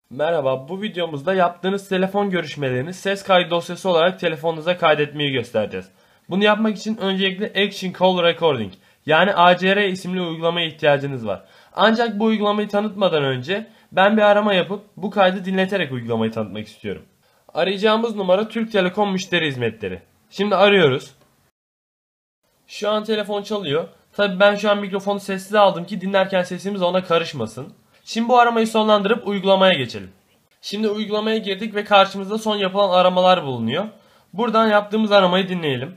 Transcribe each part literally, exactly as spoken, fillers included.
Merhaba, bu videomuzda yaptığınız telefon görüşmelerini ses kaydı dosyası olarak telefonunuza kaydetmeyi göstereceğiz. Bunu yapmak için öncelikle Action Call Recording yani A C R isimli uygulamaya ihtiyacınız var. Ancak bu uygulamayı tanıtmadan önce ben bir arama yapıp bu kaydı dinleterek uygulamayı tanıtmak istiyorum. Arayacağımız numara Türk Telekom Müşteri Hizmetleri. Şimdi arıyoruz. Şu an telefon çalıyor. Tabii ben şu an mikrofonu sessize aldım ki dinlerken sesimiz ona karışmasın. Şimdi bu aramayı sonlandırıp uygulamaya geçelim. Şimdi uygulamaya girdik ve karşımızda son yapılan aramalar bulunuyor. Buradan yaptığımız aramayı dinleyelim.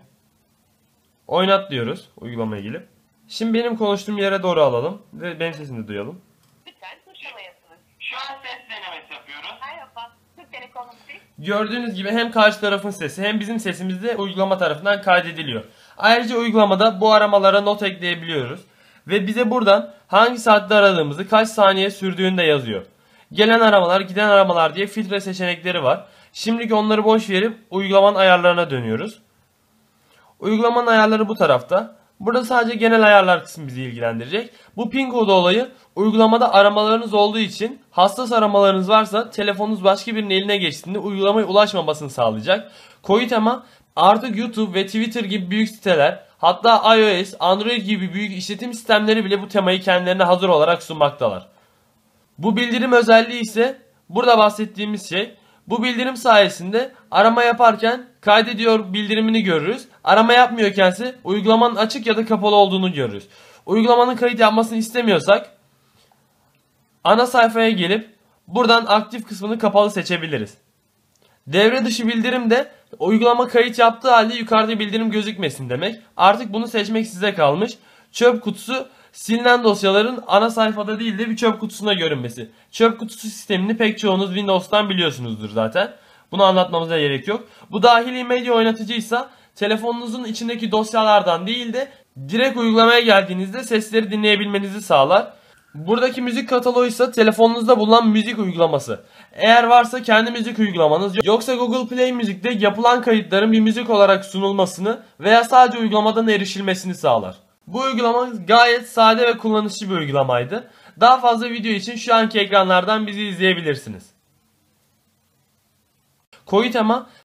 Oynat diyoruz uygulamaya gelip. Şimdi benim konuştuğum yere doğru alalım ve benim sesimi duyalım. Lütfen tuşlamayasınız. Şu an ses denemesi yapıyoruz. Merhaba, Türk Telekom Ofisi. Gördüğünüz gibi hem karşı tarafın sesi hem bizim sesimiz de uygulama tarafından kaydediliyor. Ayrıca uygulamada bu aramalara not ekleyebiliyoruz. Ve bize buradan hangi saatte aradığımızı, kaç saniye sürdüğünü de yazıyor. Gelen aramalar, giden aramalar diye filtre seçenekleri var. Şimdilik onları boş verip uygulamanın ayarlarına dönüyoruz. Uygulamanın ayarları bu tarafta. Burada sadece genel ayarlar kısmı bizi ilgilendirecek. Bu pin kodu olayı uygulamada aramalarınız olduğu için hassas aramalarınız varsa telefonunuz başka birinin eline geçtiğinde uygulamaya ulaşmamasını sağlayacak. Koyutema artık YouTube ve Twitter gibi büyük siteler, hatta iOS, Android gibi büyük işletim sistemleri bile bu temayı kendilerine hazır olarak sunmaktalar. Bu bildirim özelliği ise burada bahsettiğimiz şey. Bu bildirim sayesinde arama yaparken kaydediyor bildirimini görürüz. Arama yapmıyorken ise uygulamanın açık ya da kapalı olduğunu görürüz. Uygulamanın kayıt yapmasını istemiyorsak ana sayfaya gelip buradan aktif kısmını kapalı seçebiliriz. Devre dışı bildirim de uygulama kayıt yaptığı halde yukarıda bildirim gözükmesin demek. Artık bunu seçmek size kalmış. Çöp kutusu silinen dosyaların ana sayfada değil de bir çöp kutusuna görünmesi. Çöp kutusu sistemini pek çoğunuz Windows'tan biliyorsunuzdur zaten. Bunu anlatmamıza gerek yok. Bu dahili medya oynatıcıysa telefonunuzun içindeki dosyalardan değil de direkt uygulamaya geldiğinizde sesleri dinleyebilmenizi sağlar. Buradaki müzik kataloğu ise telefonunuzda bulunan müzik uygulaması. Eğer varsa kendi müzik uygulamanız, yoksa Google Play Müzik'te yapılan kayıtların bir müzik olarak sunulmasını veya sadece uygulamadan erişilmesini sağlar. Bu uygulama gayet sade ve kullanışlı bir uygulamaydı. Daha fazla video için şu anki ekranlardan bizi izleyebilirsiniz. Koyutema